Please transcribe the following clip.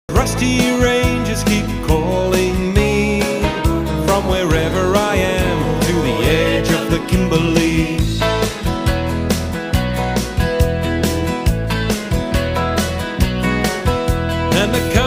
Rusty ranges keep calling me from wherever I am to the edge of the Kimberley. And the